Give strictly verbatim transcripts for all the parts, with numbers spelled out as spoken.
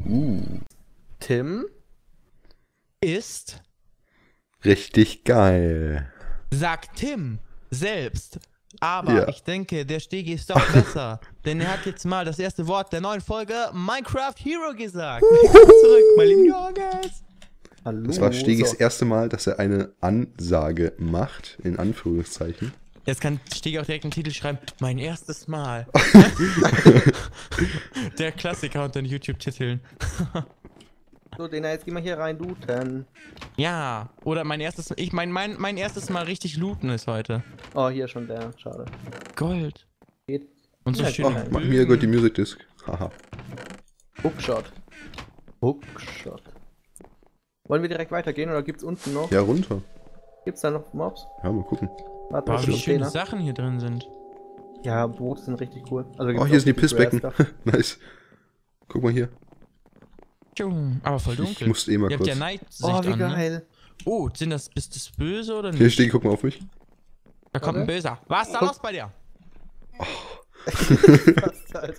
Uh. Tim ist... Richtig geil. Sagt Tim selbst. Aber Ja. ich denke, der Stegi ist doch besser. Denn er hat jetzt mal das erste Wort der neuen Folge Minecraft Hero gesagt. Willkommen zurück, meine lieben Jorges. Hallo. Das war Stegis So. erste Mal, dass er eine Ansage macht, in Anführungszeichen. Jetzt kann Stegi auch direkt einen Titel schreiben. Mein erstes Mal. Der Klassiker unter den YouTube-Titeln. So, Dena, jetzt geh mal hier rein looten. Ja, oder mein erstes ich mein, mein mein erstes Mal richtig looten ist heute. Oh, hier schon der. Schade. Gold. Geht. Und so Ja, schön. Ach, mir gehört die Music Disc. Haha. Hookshot. Hookshot. Wollen wir direkt weitergehen oder gibt's unten noch? Ja, runter. Gibt's da noch Mobs? Ja, mal gucken. Warte, Boah, was wie ist schöne Dena? Sachen hier drin sind. Ja, Boote sind richtig cool. Also, Oh, gibt's hier auch sind die viel Pissbecken. Grass-Stuff. Nice. Guck mal hier. Tschung, aber voll dunkel. Ich musste eh mal Ihr habt kurz. ja Nightsicht Oh, wie an, ne? geil. Oh, sind das, bist das böse oder Hier, nicht? Stegi, guck mal auf mich. Da kommt ein Warte. Böser. Was ist da Guck. los bei dir? Fast, Alter.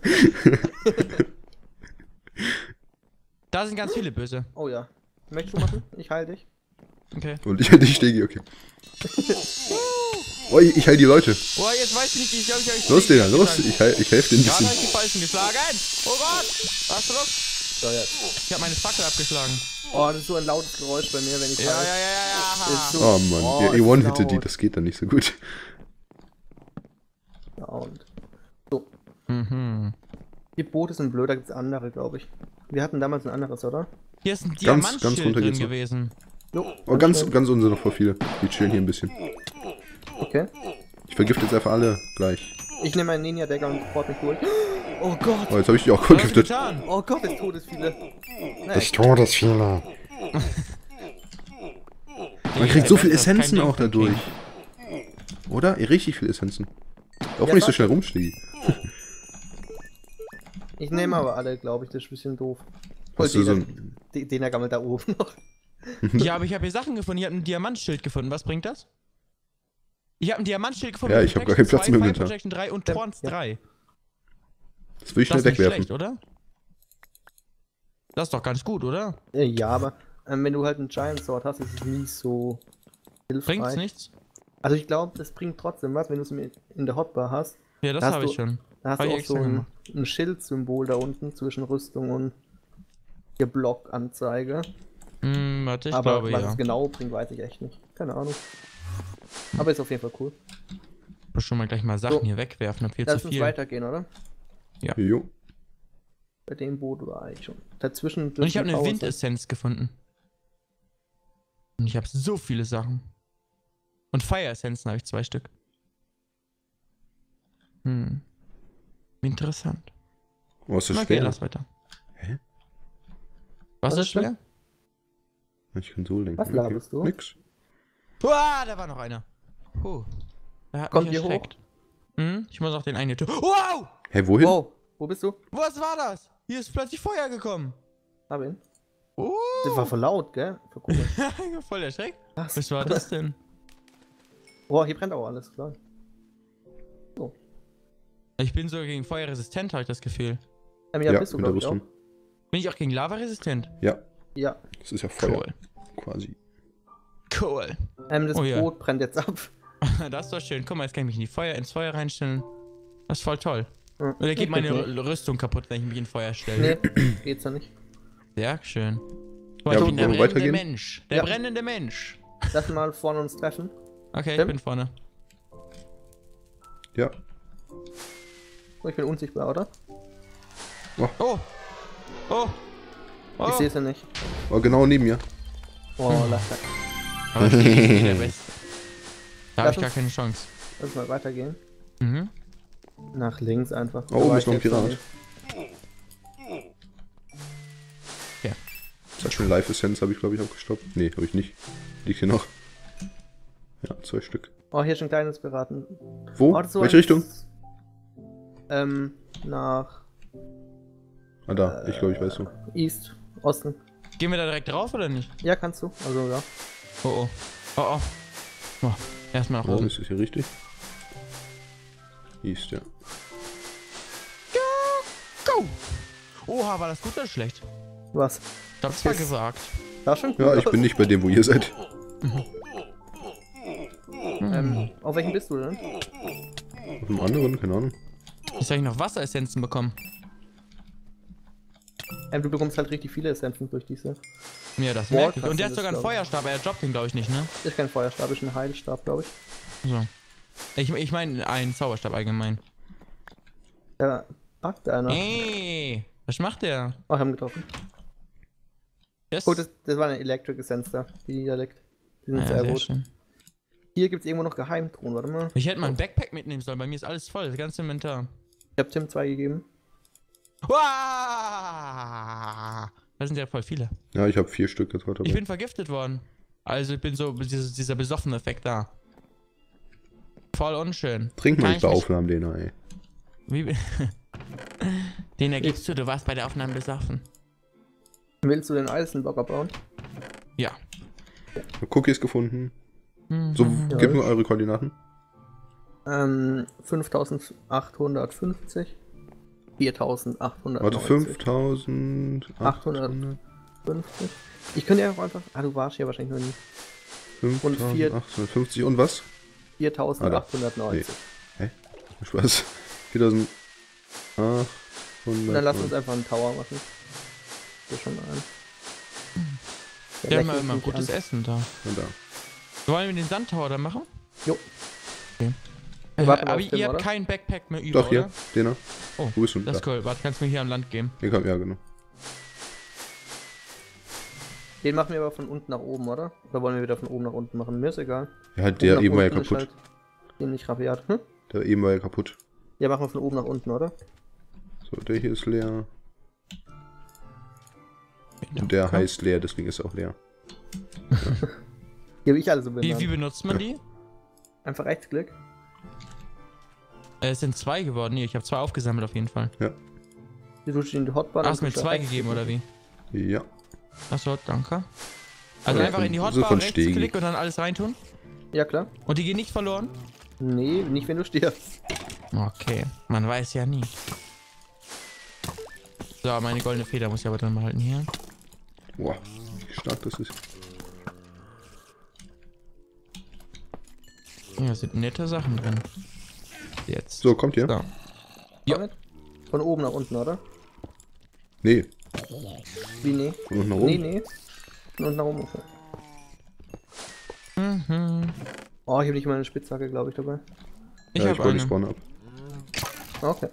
Da sind ganz viele Böse. Oh ja. Möchtest du machen? Ich heil dich. Okay. Und ich dich, Stegi, okay. Oh, ich, ich heil die Leute. Boah, jetzt weiß ich nicht, ich glaube, ich habe Los, Dena, los. Ich, heil, ich helfe dir ein Gerade bisschen. habe ich die Falschen geschlagen. Oh Gott. Was ist los? So, jetzt. Ich habe meine Fackel abgeschlagen. Oh, das ist so ein lautes Geräusch bei mir, wenn ich Ja, ja, heil. ja, ja, Ist ja. so Oh Mann, Oh, ihr, ist ihr one-hittet die, laut. das geht dann nicht so gut. Und so. Mhm. Die Boote sind blöd, da gibt's andere, glaube ich. Wir hatten damals ein anderes, oder? Hier ist ein ganz Diamantschild runter drin geht's noch. gewesen. Jo, Oh, ganz, schnell. ganz unten sind noch voll viele. Die chillen hier ein bisschen. Okay. Ich vergifte jetzt einfach alle gleich. Ich nehme meinen Ninja-Decker und fort mich durch. Oh Gott! Oh, jetzt habe ich die auch Was hast du vergiftet. getan? Oh Gott, des Todes viele. Das Todesfehler. Man kriegt so viel Essenzen auch dadurch. Oder? Richtig viel Essenzen. Auch Ja, nicht so was? schnell rumstehen. Ich nehme aber alle, glaube ich, das ist ein bisschen doof. Voll Hast du so den, ein... den, den er gammelt da oben noch. Ja, aber ich habe hier Sachen gefunden. Ich habe ein Diamantschild gefunden. Was bringt das? Ich habe ein Diamantschild gefunden. Ja, mit ich hab gar keinen Protection Platz im zwei, Inventar. Fire Protection drei und Ja, Torns ja. drei. Das will ich Das schnell ist nicht wegwerfen. schlecht, oder? Das ist doch ganz gut, oder? Äh, Ja, aber ähm, wenn du halt einen Giant Sword hast, ist es nie so hilfreich. Bringt's nichts? Also ich glaube, das bringt trotzdem was, wenn du es in der Hotbar hast. Ja, das Hast habe du- ich schon. Da hast Hab du ich auch so extra ein, gemacht. ein Schildsymbol da unten zwischen Rüstung und der Blockanzeige. Hm, warte, ich aber glaube was ja. es genau bringt, weiß ich echt nicht. Keine Ahnung. Aber ist auf jeden Fall cool. Ich muss schon mal gleich mal Sachen So. hier wegwerfen, hab viel Lass zu uns viel. weitergehen, oder? Jo. Bei dem Boot war ich schon. Dazwischen. Und ich habe eine Pause. Windessenz gefunden. Und ich habe so viele Sachen. Und Fire Essenzen habe ich zwei Stück. Hm. Interessant. Was ist Okay, schwer? lass weiter. Hä? Was, Was ist ist das? schwer? Ich kann so lenken. Was laberst du? Nix. Uah, da war noch einer. Puh. Der hat Kommt mich hier hoch? erschreckt. Hm, ich muss auch den einen hier. Wow! Hä, wohin? Wow, wo bist du? Was war das? Hier ist plötzlich Feuer gekommen. Hab ihn. Oh. Das war voll laut, gell? Voll cool. Voll erschreckt. Was? Was war das denn? Boah, hier brennt auch alles, klar. Ich bin sogar gegen Feuer resistent, habe ich das Gefühl. Ähm, ja, Ja, bist du, mit der glaube ich, auch. Rüstung. Bin ich auch gegen Lava resistent? Ja, Ja. das ist ja Feuer. Cool. Quasi. Cool. Ähm, das Oh ja. Boot brennt jetzt ab. Das ist doch schön. Guck mal, jetzt kann ich mich in die Feuer, ins Feuer reinstellen. Das ist voll toll. Hm. Oder geht meine Nee, R- Rüstung kaputt, wenn ich mich in Feuer stelle? Nee, geht's ja nicht. Sehr schön. Ja, ich wollen bin der wir brennende weitergehen? Mensch. Der Ja. brennende Mensch. Lass mal vorne uns treffen. Okay, ich Tim? bin vorne. Ja. Oh, ich bin unsichtbar, oder? Oh! Oh! Oh! Ich sehe es ja nicht. Oh, genau neben mir. Oh, Hm. lass mal. Aber ich bin nicht der Beste. Da habe Lass ich gar uns- keine Chance. Lass mal weitergehen. Mhm. Nach links einfach. Oh, oben Da war ist noch ein ich jetzt Pirat. Ja. Das hat schon Life Essence, habe ich glaube ich auch gestoppt. Nee, habe ich nicht. Liegt hier noch. Ja, zwei Stück. Oh, hier ist ein kleines Piraten. Wo? Oh, das ist so Welche ein- Richtung? Ähm, nach Ah, da. Ich glaube, ich weiß so. East, Osten. Gehen wir da direkt drauf oder nicht? Ja, kannst du. Also, ja. Oh oh. Oh oh. Oh, erstmal nach Oben oben. ist es hier richtig. East, ja. Go! Oha, war das gut oder schlecht? Was? Ich hab's zwar Ist- gesagt. War schon gut. Ja, ich bin nicht bei dem, wo ihr seid. Ähm, auf welchen bist du denn? Auf einem anderen, keine Ahnung. Ich soll ich noch Wasseressenzen bekommen? Ähm, du bekommst halt richtig viele Essenzen durch diese. Ja, das Boah, merke ich. kannst Und der du hat sogar das, einen glaub ich. Feuerstab, aber er droppt den, glaube ich, nicht, ne? Ist kein Feuerstab, ist ein Heilstab, glaube ich. So. Ich, ich meine einen Zauberstab allgemein. Da packt einer. Ey, was macht der? Oh, wir haben getroffen. Yes. Oh, das, das war eine Electric Essenz da, die da liegt. Die sind ja, sehr sehr gut. schön. Hier gibt es irgendwo noch Geheimtruhen, warte mal. Ich hätte mal ein Backpack mitnehmen sollen, bei mir ist alles voll, das ganze Inventar. Ich habe Tim zwei gegeben. Uah! Das sind ja voll viele. Ja, ich habe vier Stück jetzt heute. Ich bin vergiftet worden. Also ich bin so, dieser, dieser besoffene Effekt da. Voll unschön. Trink mal Kann nicht bei ich mich- Aufnahmen, Lena, ey. Wie, den ergibst du, du warst bei der Aufnahme besoffen. Willst du den Eisenblocker bauen? Ja. Cookies gefunden. Mhm. So, Ja, gib ich- mir eure Koordinaten. Ähm, fünftausendachthundertfünfzig. viertausendachthundertneunzig. Warte, fünftausendachthundert. fünfzig. Ich könnte ja auch einfach. Ah, du warst hier wahrscheinlich noch nie. fünftausendachthundertfünfzig und was? viertausendachthundertneunzig. Spaß. viertausendachthundert. Und dann lass uns einfach einen Tower machen. Hier schon mal an. Der Wir haben ja lächelt immer mich gutes an. Essen da. Und da. Wollen wir den Sandtower da machen? Jo. Okay. Wir Äh, warten aber auf Tim, ihr habt oder? kein Backpack mehr über, Doch, hier, oder? Lena. Oh, Wo bist du? das ist Da. cool. Warte, kannst du mir hier am Land geben? Hier kommt, ja, genau. Den machen wir aber von unten nach oben, oder? Oder wollen wir wieder von oben nach unten machen? Mir ist egal. Ja, halt, Oben der nach eben war ja unten ist kaputt. Halt ziemlich rabiat. Hm? Der eben war ja kaputt. Ja, machen wir von oben nach unten, oder? So, der hier ist leer. Und der heißt leer, deswegen ist er auch leer. Hier habe ich alle so Wie, benannt. wie benutzt man die? Einfach Rechtsklick. Äh, es sind zwei geworden. Nee, ich habe zwei aufgesammelt auf jeden Fall. Ja. Du tust in die Hotbar. Ah, hast mir zwei gegeben, oder wie? Ja. Achso, danke. Also Ja, einfach in die so Hotbar von Stegi. Rechtsklick und dann alles reintun? Ja, klar. Und die gehen nicht verloren? Nee, nicht wenn du stirbst. Okay, man weiß ja nie. So, meine goldene Feder muss ich aber dann behalten hier. Boah, wie stark das ist. Ja, sind nette Sachen drin. Jetzt. So, kommt ihr? So. Ja. Damit? Von oben nach unten, oder? Nee, Wie, nee? von unten nach Nee, oben. nee. Von unten nach oben. Okay. Mhm. Oh, ich habe nicht mal eine Spitzhacke, glaube ich, dabei. Ich ja, habe ich baue die eine. Spawn ab. Okay.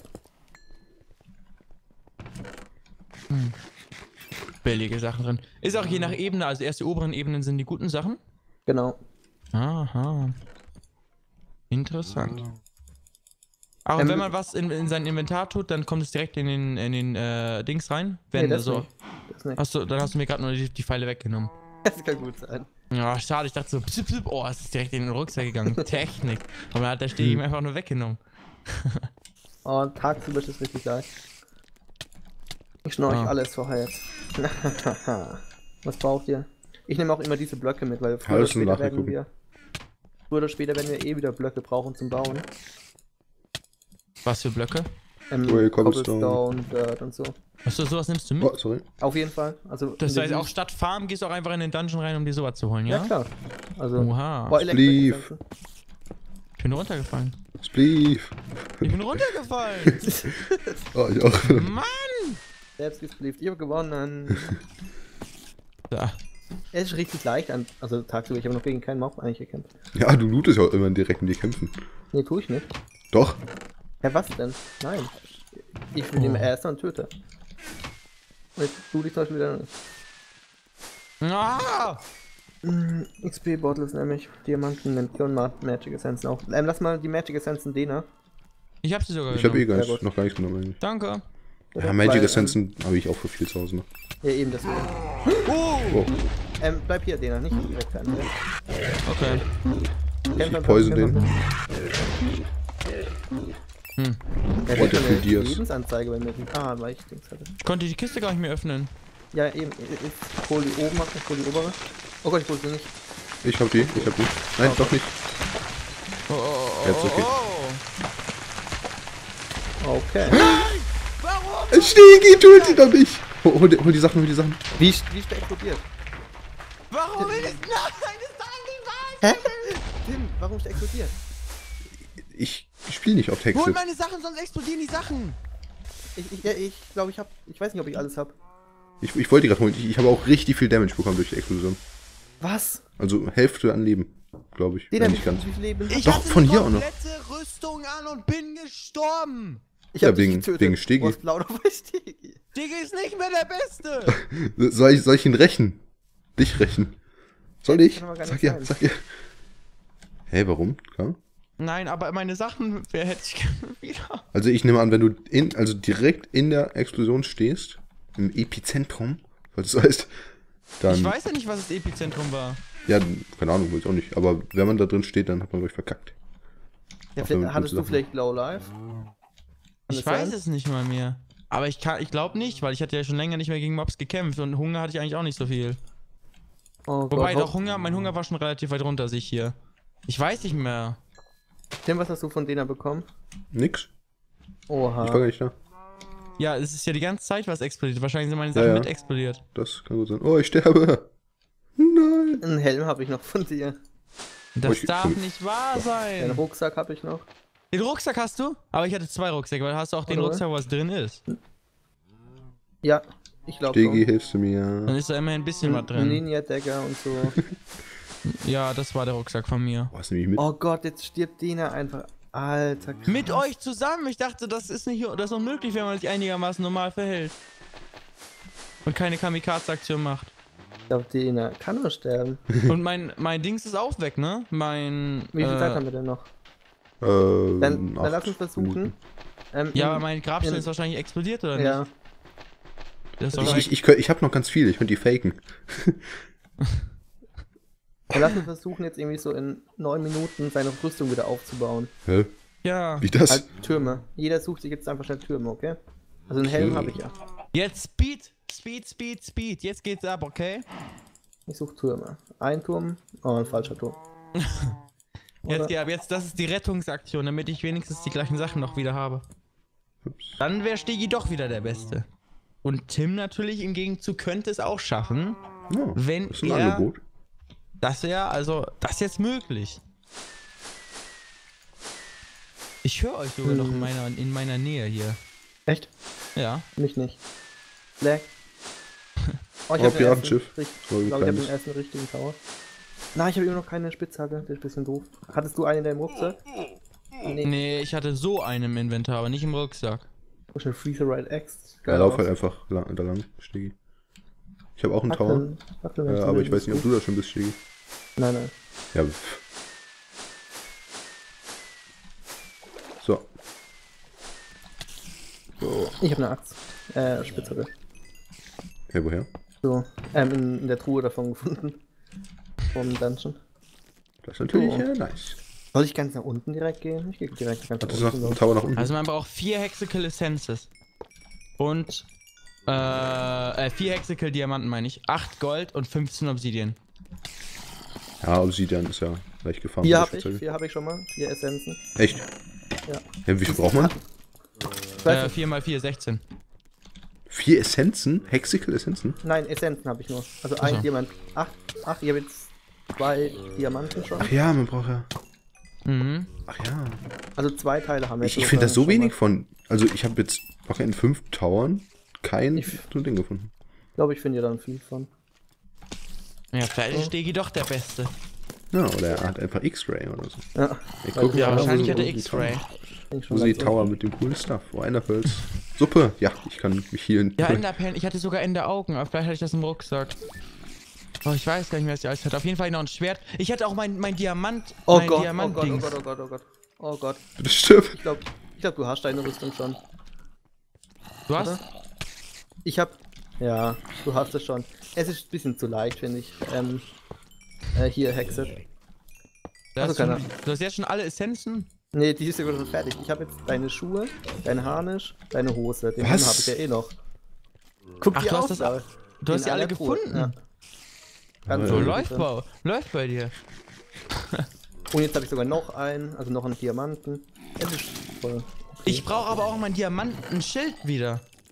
Billige Sachen drin. Ist auch je nach Ebene, also erst die oberen Ebenen sind die guten Sachen. Genau. Aha. Interessant. Auch Ähm, wenn man was in, in sein Inventar tut, dann kommt es direkt in den, in den äh, Dings rein. Wenn Nee, das so. nicht. Das nicht. Hast du, dann hast du mir gerade nur die, die Pfeile weggenommen. Das kann gut sein. Ja, schade, ich dachte so, psip, psip, oh, es ist direkt in den Rucksack gegangen. Technik. Aber dann hat der Steg ihm einfach nur weggenommen. Oh, tagsüber ist es richtig leicht. Ich schnorch Ah. alles vorher jetzt. Was braucht ihr? Ich nehme auch immer diese Blöcke mit, weil früher oder Alles zum später werden Nachgucken. wir. Früher oder später werden wir eh wieder Blöcke brauchen zum Bauen. Was für Blöcke? Ähm, Well, Cobblestone, Cobblestone. Dirt und so. Achso, sowas nimmst du mit? Oh, sorry. Auf jeden Fall. Also Das in der heißt, auch Wüste- statt Farm gehst du auch einfach in den Dungeon rein, um dir sowas zu holen, Ja, ja? klar. Also. Oha. Boah, Spleef. Elektrik- Ich bin runtergefallen. Spleef. Ich bin runtergefallen. Oh, ich auch. Mann! Selbst gesplieft. Ich habe gewonnen. Da. Es ist richtig leicht. An, also tagsüber. Ich habe noch gegen keinen Mob eigentlich gekämpft. Ja, du lootest ja auch immer direkt in die Kämpfen. Nee, tue ich nicht. Doch. Hä, was denn? Nein. Ich will Oh. den erst und töte. Und jetzt tu dich zum Beispiel wieder nicht. Ah! Mm, X P-Bottles nämlich. Diamanten, Mention, Magic Essenzen auch. Ähm, lass mal die Magic Essenzen denen. Ich hab sie sogar Ich habe eh genommen. gar Sehr nicht, gut. noch gar nichts genommen eigentlich. Danke. Ja, Weil, Magic ähm, Essenzen habe ich auch für viel zu Hause noch. Ja, eben deswegen. Oh! Oh, Ähm, bleib hier, Dena, nicht direkt fertig. Okay. Kämpfer, poison Kämpfer, den. Hm. Ja, Oh, der der viel Dias. Lebensanzeige bei mir. Ah, weil ich Dings hatte. Ich konnte die Kiste gar nicht mehr öffnen. Ja, eben. Ich, ich hol die oben ab, ich hol die obere. Oh Gott, ich hol sie nicht. ich hab die, ich hab die. Nein, doch nicht. Oh, oh, oh, Jetzt oh, okay. oh. Okay. Warum? Stegi, tut sie doch nicht. Hol, hol, die- hol die Sachen, hol die Sachen. Wie, ist- wie ist der explodiert? Warum ist es? Nein, das ist Hä? Tim, warum ist der explodiert? Ich spiele nicht auf Hol Hexe. meine Sachen, sonst explodieren die Sachen. Ich ich, ja, ich glaube, ich hab. Ich weiß nicht, ob ich alles hab. Ich, ich wollte die gerade holen. Ich, ich habe auch richtig viel Damage bekommen durch die Explosion. Was? Also Hälfte an Leben, glaube ich. Den Wenn hab nicht ich ganz. wie viel Leben? Ich Doch, hatte von eine hier auch noch. komplette Rüstung an und bin gestorben. Ich Ja, hab dich wegen- getötet. wegen Stegi. Du hast blau oder bei Stegi. Digga ist nicht mehr der Beste. Soll ich, soll ich ihn rächen? Dich rächen? Soll ich? Kann aber gar Sag nicht ja, sein. sag ja. Hä, warum? Klar. Nein, aber meine Sachen, wer hätte ich gerne wieder? Also ich nehme an, wenn du in, also direkt in der Explosion stehst, im Epizentrum, was das heißt, dann, Ich weiß ja nicht, was das Epizentrum war. ja, keine Ahnung, weiß ich auch nicht, aber wenn man da drin steht, dann hat man, glaube ich, verkackt. Ja, Ach, vielleicht, damit hattest du Sachen. vielleicht Low Life? Kann Ich das weiß sein? es nicht mal mehr. Aber ich kann, ich glaube nicht, weil ich hatte ja schon länger nicht mehr gegen Mobs gekämpft und Hunger hatte ich eigentlich auch nicht so viel. Oh Wobei Gott, doch Hunger, mein Hunger war schon relativ weit runter, sich hier. Ich weiß nicht mehr. Tim, was hast du von denen bekommen? Nix. Oha. Ich war gar nicht da. Ja, es ist ja die ganze Zeit was explodiert. Wahrscheinlich sind meine Sachen Ja, ja. mit explodiert. Das kann gut sein. Oh, ich sterbe. Nein. Einen Helm habe ich noch von dir. Das Oh, ich- darf ich- nicht wahr Einen sein. Rucksack habe ich noch. Den Rucksack hast du? Aber ich hatte zwei Rucksäcke, weil hast du auch den Oder? Rucksack, wo was drin ist. Ja, ich glaube Stegi, so. hilfst du mir? Dann ist da immerhin ein bisschen was Ein drin. Ninja-Dagger und so. Ja, das war der Rucksack von mir. Boah, ist nämlich mit. Oh Gott, jetzt stirbt Dina einfach. Alter, krass. Mit euch zusammen. Ich dachte, das ist nicht, das ist unmöglich, wenn man sich einigermaßen normal verhält. Und keine Kamikaze-Aktion macht. Ich glaube, Dina kann nur sterben. Und mein, mein Dings ist auch weg, ne? Mein. Wie viel äh, Zeit haben wir denn noch? Äh, Dann, dann acht lass uns versuchen. Minuten. Ähm, Ja, in- aber mein Grabstein in- ist wahrscheinlich explodiert, oder Ja, nicht? Das ist Ich, doch ich, ich, könnt- ich habe noch ganz viel, ich könnte die faken. dann lass uns versuchen, jetzt irgendwie so in neun Minuten seine Rüstung wieder aufzubauen. Hä? ja. Wie das? Halt Türme. Jeder sucht sich jetzt einfach schnell Türme, okay? Also einen Helm Okay. habe ich ja. Jetzt Speed, Speed, Speed, Speed. Jetzt geht's ab, okay? Ich suche Türme. Ein Turm. Oh, ein falscher Turm. Jetzt Oder? geht ab. Jetzt, das ist die Rettungsaktion, damit ich wenigstens die gleichen Sachen noch wieder habe. Ups. Dann wäre Stegi doch wieder der Beste. Und Tim natürlich im Gegenzug könnte es auch schaffen, Ja, wenn das ist ein er- Angebot. das wäre, also, das ist jetzt möglich. Ich höre euch sogar noch in Hm. meiner, in meiner Nähe hier. Echt? Ja. Mich nicht. Black. Oh, Oh, den Piratenschiff. ersten, richt- So ein ich glaube, ich habe kleines. den ersten richtigen Tower. Nein, ich habe immer noch keine Spitzhacke. Das ist ein bisschen doof. Hattest du einen in deinem Rucksack? Nee. Nee, ich hatte so einen im Inventar, aber nicht im Rucksack. Oh, schon Freezer Right X. Ja, lauf halt einfach lang, da lang, Stegi. Ich habe auch einen Tower, äh, aber ich weiß nicht, ob du da schon bist, Stegi. Nein, nein. Ja. pff. So. So. Ich habe eine Axt. Äh, Spitzhacke. Ja, woher? So. Ähm, in, in der Truhe davon gefunden. Vom Dungeon. Das ist natürlich Oh. äh, nice. Soll ich ganz nach unten direkt gehen? Ich gehe direkt ganz Hat nach es noch unten. einen los. Tower nach unten? Also man braucht vier Hexical Essences. Und, äh, äh, vier Hexical Diamanten meine ich. acht Gold und fünfzehn Obsidian. Ja, Obsidian ist ja leicht gefahren. Vier die habe ich, Spitzhacke. vier habe ich schon mal. Vier Essenzen. Echt? Ja. Ja, wie viel braucht man? Ich weiß Äh, nicht. vier mal vier, sechzehn. Vier Essenzen? Hexical Essenzen? Nein, Essenzen habe ich nur. Also Ach so. ein Diamant. Ach, ach, ich habe jetzt zwei Diamanten schon. Ach ja, man braucht ja. Mhm. Ach ja. Also zwei Teile haben wir Ich, jetzt ich finde das so schon mal. wenig von. Also ich habe jetzt auch in fünf Towern kein Ich- so ein Ding gefunden. Ich glaube, ich finde hier dann viel von. Ja, vielleicht ist Stegi doch der Beste. Ja, oder er hat einfach X-Ray oder so. Ja, Ich Weil guck ich- Ja, Ja, wahrscheinlich wo hat er sind die X-Ray. Tower? bin ich Wo schon sind die ganz Tower unten. mit dem coolen Stuff? Oh, Enderpearls. Suppe! Ja, ich kann mich healen. Ja, Enderperlen. Ich hatte sogar Enderaugen, aber vielleicht hatte ich das im Rucksack. Oh, ich weiß gar nicht mehr, was ich alles hatte. Auf jeden Fall noch ein Schwert. Ich hatte auch mein, mein Diamant. Oh mein Gott, oh Gott, oh Diamant-Dings. Gott, oh Gott, oh Gott. Oh Gott. Bitte stirb! Ich glaube, ich glaub, du hast deine Rüstung schon. Du hast? Oder? Ich hab. Ja, du hast es schon. Es ist ein bisschen zu leicht, finde ich. Ähm, äh, hier, Hexe. Du Also hast, schon, keine- du hast jetzt schon alle Essenzen? Nee, die ist sogar schon fertig. Ich habe jetzt deine Schuhe, dein Harnisch, deine Hose. Den Was? habe ich ja eh noch. Guck Ach, die du hast aus, das- da. Du hast In die alle einer Truhe, gefunden? Ja. Ganz So So, gut läuft, drin. bei, läuft bei dir. Und jetzt habe ich sogar noch einen, also noch einen Diamanten. Es ist voll. Okay. Ich brauche aber auch mein Diamantenschild wieder.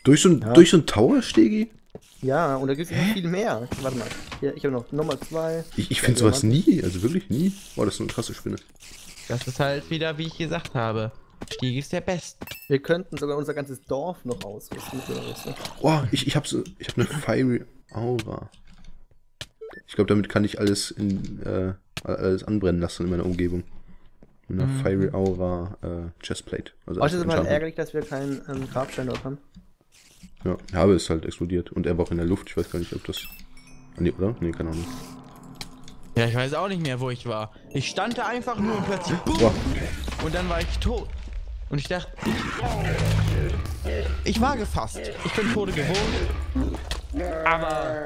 Durch so ein, Ja. durch so ein Tower, Stegi? Ja, und da gibt es noch viel mehr. Warte mal. Hier, ich habe noch Nummer zwei. Ich, ich finde sowas nie, also wirklich nie. Boah, das ist so eine krasse Spinne. Das ist halt wieder, wie ich gesagt habe. Stieg ist der Beste. Wir könnten sogar unser ganzes Dorf noch ausrüsten. Mit so. Boah, ich, ich hab so, ich hab eine Fiery Aura. Ich glaube, damit kann ich alles in, äh, alles anbrennen lassen in meiner Umgebung. Mit einer Mhm. Fiery Aura, äh, Chestplate. Also Oh, das ist aber halt Enchantment. ärgerlich, dass wir keinen ähm, Grabstein dort haben. Ja, ja, aber es ist halt explodiert. Und er war auch in der Luft. Ich weiß gar nicht, ob das... Ah, nee, oder? Nee, keine Ahnung. Ja, ich weiß auch nicht mehr, wo ich war. Ich stand da einfach nur und plötzlich boom, Boah. und dann war ich tot. Und ich dachte, ich, ich war gefasst. Ich bin Tode gewohnt. Aber,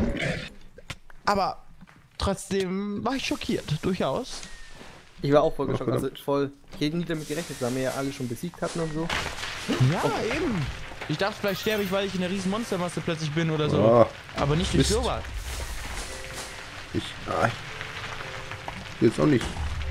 aber trotzdem war ich schockiert, durchaus. Ich war auch voll Ach, geschockt. Also verdammt. voll. Ich hätte nie damit gerechnet, weil wir ja alle schon besiegt hatten und so. Ja, eben. Ich dachte, vielleicht sterbe ich, weil ich in der riesen Monstermasse plötzlich bin oder so. Ah, Aber nicht durch Mist. sowas. ich... Ah, ich jetzt auch nicht.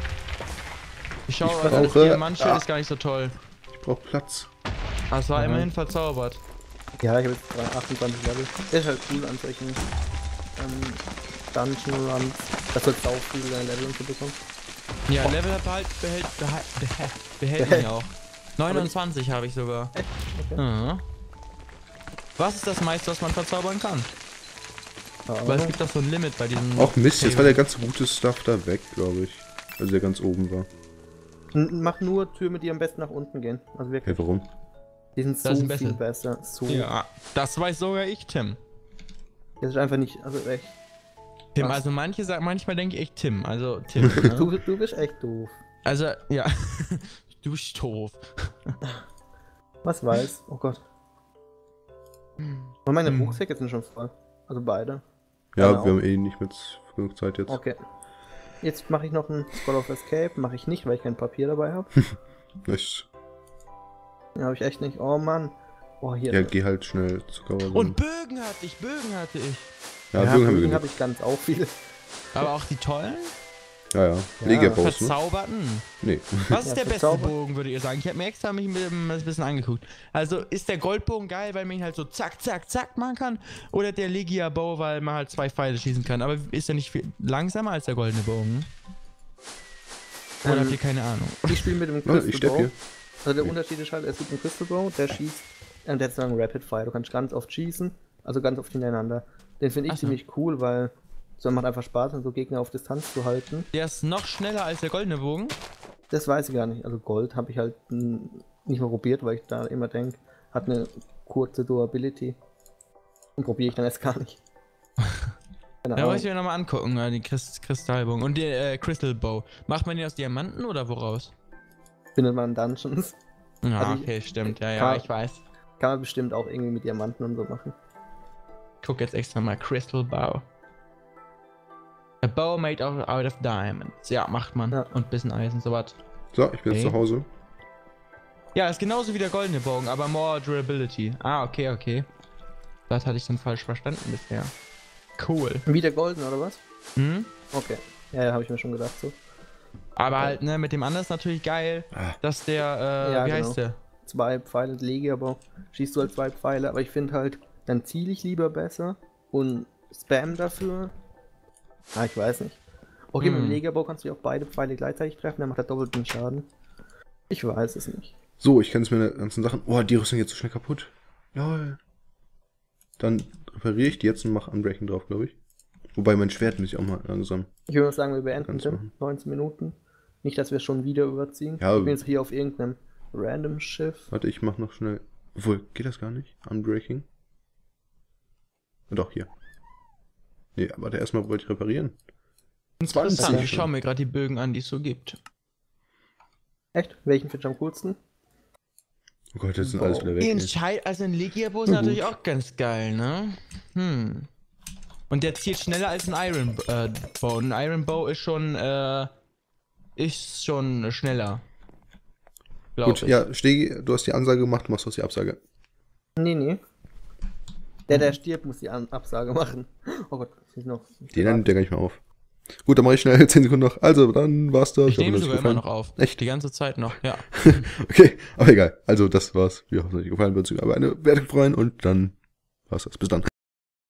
Ich schaue, Ich also das brauche- Diamantschild Ah. ist gar nicht so toll. Ich brauch Platz. Aber es war Mhm. immerhin verzaubert. Ja, ich habe jetzt achtundzwanzig Level. Ist halt cool an solchen ähm, Dungeon Runs. Das wird auch viele Level und so bekommen. Ja, Level halt behält, behält, behält, behält Behält. mich auch. neunundzwanzig habe ich sogar. Echt? Okay. Ja. Was ist das meiste, was man verzaubern kann? Ja, Weil es gibt doch so ein Limit bei diesem... Auch Mist, jetzt war der ganze gute Stuff da weg, glaube ich. Also der ganz oben war. N- Mach nur Türme, die am besten nach unten gehen. Also wirklich, Okay, warum? die sind so Das sind viel besser. besser. So. Ja, das weiß sogar ich, Tim. Das ist einfach nicht, also echt. Tim, Was? also manche sagen, manchmal denke ich echt Tim. Also Tim. ne? Du, du bist echt doof. Also, ja. Du bist doof. Was weiß? Oh Gott. Und meine Hm. Rucksäcke sind schon voll. Also beide. Ja, Genau. wir haben eh nicht mehr genug Zeit jetzt. Okay. Jetzt mache ich noch einen Scroll of Escape. Mache ich nicht, weil ich kein Papier dabei habe. Ich, Ja, habe ich echt nicht. Oh Mann. Oh, hier. ja, geh halt schnell zu Cover. Und Bögen hatte ich, Bögen hatte ich. ja, ja, Bögen haben wir Bögen genug. habe ich ganz auch viele. Aber auch die tollen? Ja, ja. Ja, Legiabaus, ne? Verzauberten. Nee. Was ist Ja, der beste verzaubert. Bogen, würde ihr sagen? Ich habe mir extra mich mit dem- ein bisschen angeguckt. Also ist der Goldbogen geil, weil man ihn halt so zack, zack, zack machen kann? Oder der Legia-Bow, weil man halt zwei Pfeile schießen kann? Aber ist der nicht viel langsamer als der goldene Bogen? Oder Ähm, habt ihr keine Ahnung? Ich spiele mit dem Oh, Crystal ich stepp Bow. hier. Also der Unterschied ist halt, es gibt einen Crystal Bow, der schießt, und der hat so einen Rapid Fire. Du kannst ganz oft schießen, also ganz oft hintereinander. Den finde ich Ach so. ziemlich cool, weil so macht einfach Spaß, so Gegner auf Distanz zu halten. Der ist noch schneller als der goldene Bogen. Das weiß ich gar nicht. Also Gold habe ich halt mm, nicht mehr probiert, weil ich da immer denke, hat eine kurze Durability. Und probiere ich dann erst gar nicht. Keine Da Ahnung. muss ich mir nochmal angucken, äh, die Christ Kristallbogen. Und der äh, Crystal Bow. Macht man den aus Diamanten oder woraus? Findet man in Dungeons. Ja, Also ich- okay, stimmt. Ja, ja, kann- ich weiß. Kann man bestimmt auch irgendwie mit Diamanten und so machen. Ich guck jetzt extra mal. Crystal Bow. A bow made out out of diamonds. Ja, macht man. Ja. Und bisschen Eisen, sowas. So, ich bin jetzt Okay. zu Hause. Ja, ist genauso wie der goldene Bogen, aber more durability. Ah, okay, okay. Das hatte ich dann falsch verstanden bisher. Cool. Wie der Golden, oder was? Hm? Okay. Ja, ja, habe ich mir schon gedacht so. Aber halt, ne, mit dem anderen ist natürlich geil, Ah. dass der, äh, Ja, wie genau. heißt der? Zwei Pfeile lege, aber schießt du halt zwei Pfeile, aber ich finde halt, dann ziele ich lieber besser und spam dafür. Ah, ich weiß nicht. Okay, mit Hm. dem Legerbau kannst du ja auch beide Pfeile gleichzeitig treffen, dann macht er doppelten Schaden. Ich weiß es nicht. So, ich kann es mir die ganzen Sachen... Oh, die Rüstung geht so schnell kaputt. Lol. Dann repariere ich die jetzt und mache Unbreaking drauf, glaube ich. Wobei mein Schwert muss ich auch mal langsam... Ich würde sagen, wir beenden Kannst den. machen. neunzehn Minuten. Nicht, dass wir schon wieder überziehen. Ja, ich bin jetzt hier auf irgendeinem random Schiff. Warte, ich mach noch schnell... Obwohl, geht das gar nicht? Unbreaking? Doch, hier. Nee, aber erstmal wollte ich reparieren. Interessant, zwanzig. ich schaue mir gerade die Bögen an, die es so gibt. Echt? Welchen findest du am coolsten? Oh Gott, jetzt sind Wow. alles wieder weg. Die ey. Entscheid also ein Legia-Bow ist Na natürlich gut. auch ganz geil, ne? Hm. Und der zielt schneller als ein Iron äh, Bow. Ein Iron Bow ist schon, äh, ist schon schneller. Glaub Gut, ich. ja, Stegi, du hast die Ansage gemacht, du machst aus die Absage. Nee, nee. Der, der stirbt, muss die An Absage machen. Oh Gott, ich noch. Den nimmt der gar nicht mehr auf. Gut, dann mache ich schnell zehn Sekunden noch. Also, dann war's das. Ich nehme hoffe, sogar euch immer gefallen. noch auf. Echt? Die ganze Zeit noch, ja. Okay, aber egal. Also, das war's. Wir hoffen, es hat euch gefallen. Würde uns über eine Wertung freuen und dann war's das. Bis dann.